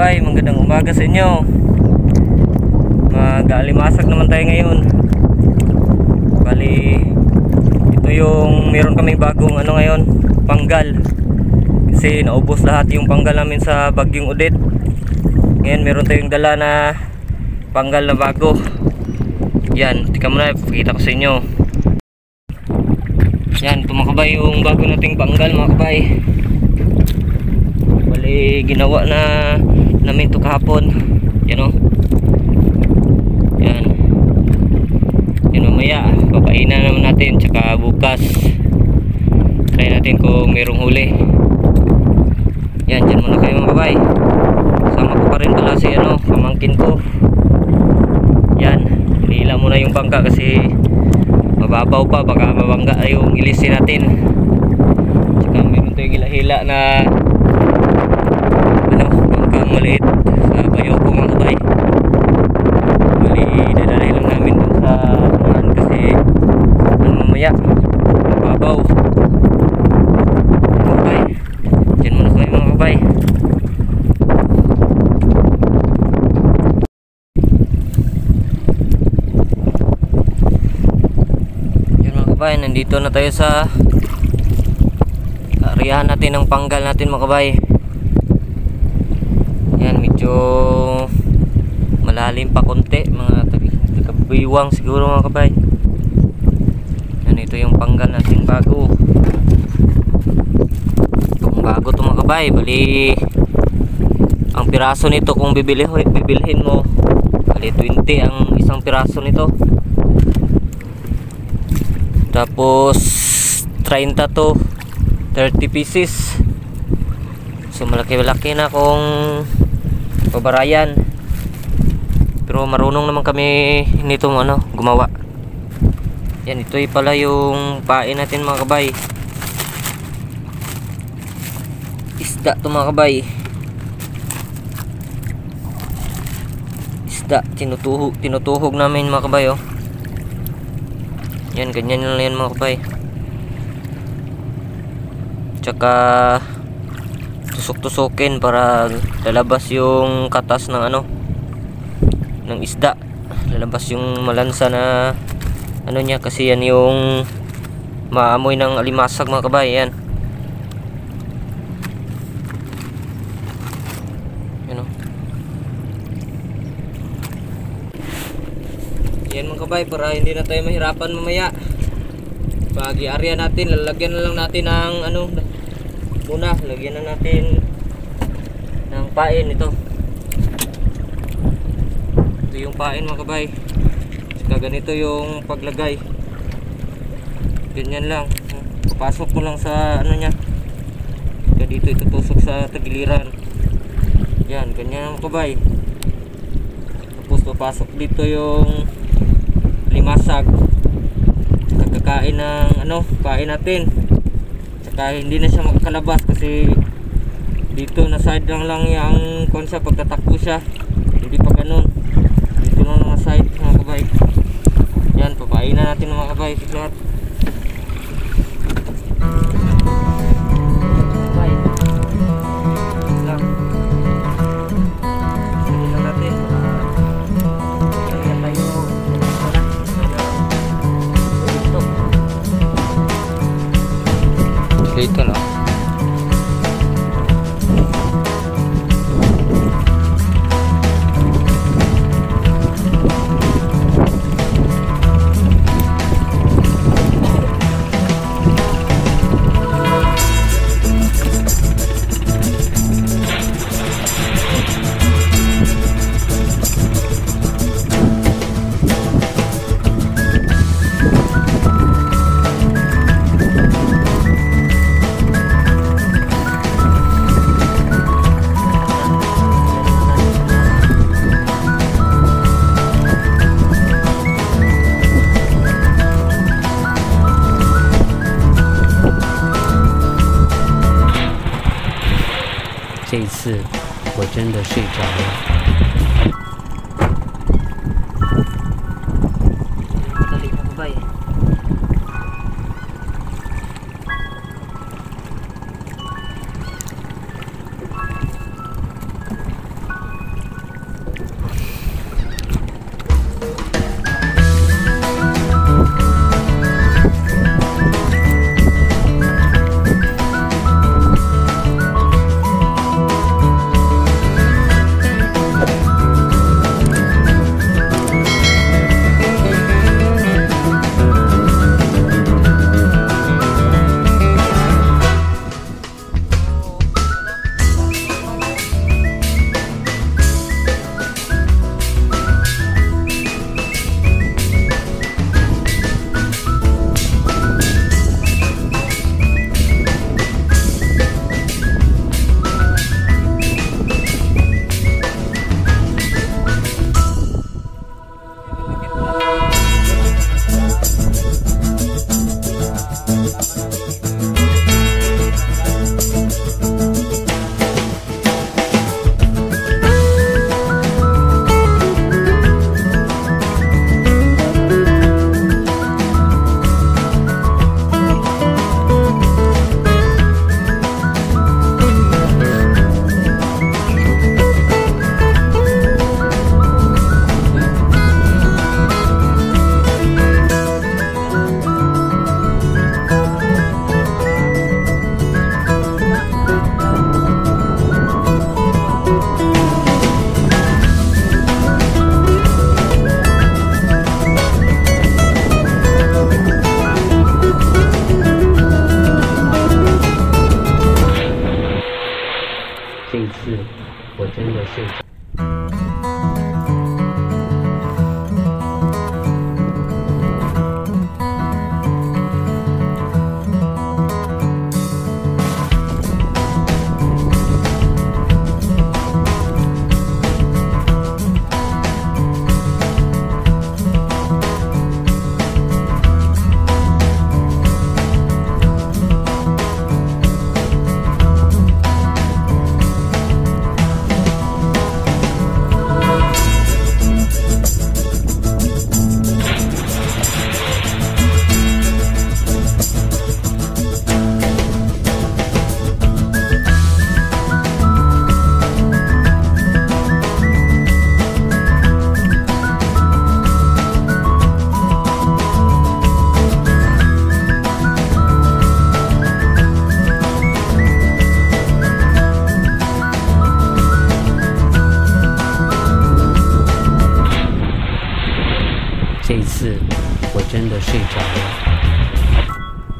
kabay, magandang umaga sa inyo. Mag-alimasag naman tayo ngayon. Bali, ito yung meron kaming bagong ngayon, panggal. Kasi naubos lahat yung panggal namin sa bagyong Odette. Ngayon meron tayong dala na panggal na bago. Yan, tika muna, pakita ko sa inyo. Yan, ito mga kabay, yung bago nating panggal mga kabay. Bali, ginawa na namin ito kahapon. Yan o. Yan. Yan, mamaya papainan naman natin. Tsaka bukas try natin kung merong huli. Yan, dyan muna kayo mga kabay. Sama ko pa rin pala si pamangkin ko. Yan, hinihila muna yung bangka kasi mababaw pa, baka mabangga yung ilisin natin. Tsaka meron tayong hila-hila na bangkang maliit sa bayo ko mga kabay. Bali, dadalhin lang namin dun sa unahan kasi mamaya mababaw. Mga kabay, dyan muna kayo mga kabay. Nandito na tayo sa areahan natin ng panggal natin mga kabay. Yan, medyo malalim pa konti, mga taga-biwang siguro mga kabay. Yan, ito yung panggal natin bago. Itong bago to mga kabay. Bali, ang piraso nito kung bibilhin mo, bali 20 ang isang piraso nito. Tapos 30 to 30 pieces. So malaki-malaki na kung pabarayan. Pero marunong naman kami nito gumawa. Yan, ito pala yung pain natin mga kabay. Isda to mga kabay. Isda, tinutuhog namin mga kabay. Yan, ganyan lang yan mga kabay. Tsaka tusok-tusokin para lalabas yung katas ng ng isda. Lalabas yung malansa na niya, kasi yan yung maamoy ng alimasag mga kabay. Yan. Yan mga kabay, para hindi na tayo mahirapan mamaya. Pagi area natin, lalagyan na lang natin ng muna, lagyan na natin ng pain ito. Ito yung pain mga kabay. Saka ganito yung paglagay. Ganyan lang. Pasok ko lang sa niya. Saka dito itutusok sa tagiliran. Yan, ganyan mga kabay. Tapos papasok dito yung limasag, nagkakain ng pain natin. Saka hindi na siya makakalabas kasi dito na side lang yung konsa, pagtatakbo siya hindi pa ganun, dito lang mga side mga kabay. Yan, papainan natin mga kabay lahat. Dito no. 次我真的睡着了。 Dali na ba eh? 的睡着。这一次我真的睡着了。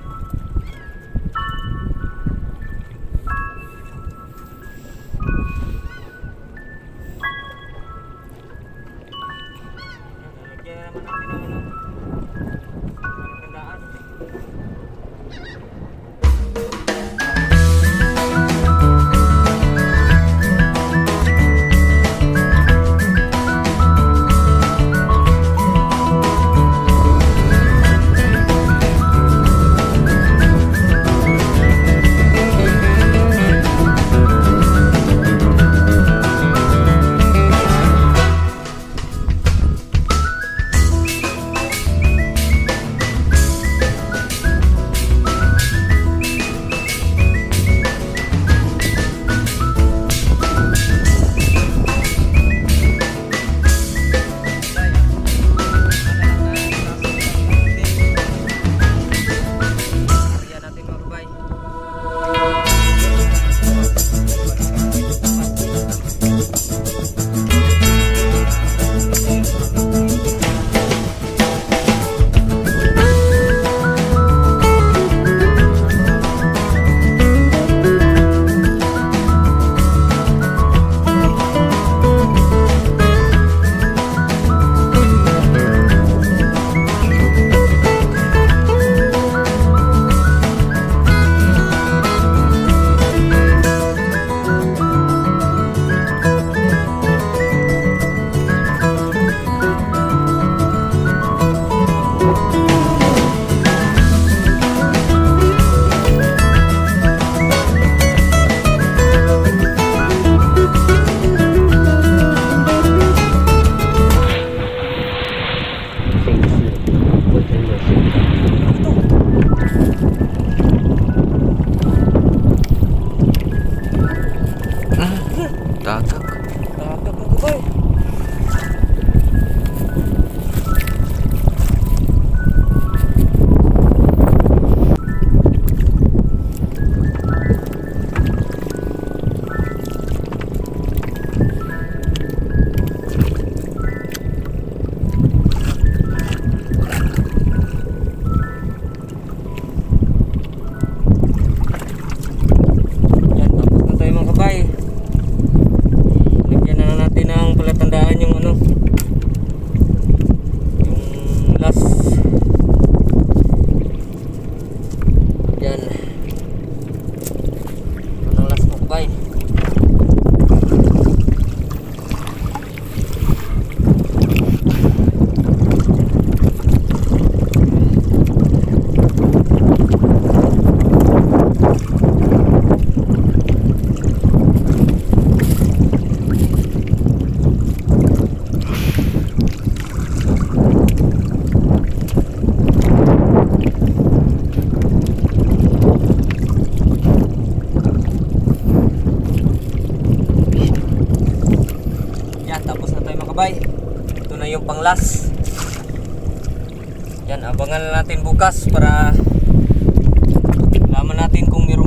Ito na yung panglas. Yan, abangan natin bukas para laman natin kung meron